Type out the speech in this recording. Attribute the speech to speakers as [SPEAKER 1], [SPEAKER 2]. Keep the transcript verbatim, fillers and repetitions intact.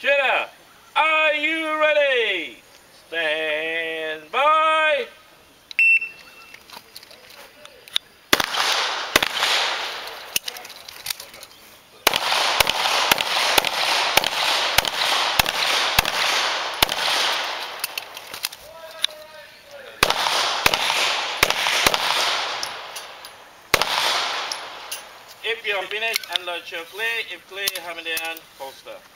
[SPEAKER 1] Jenna, are you ready? Stand by. If you're finished, unload your clay. If clay, hammer down, holster.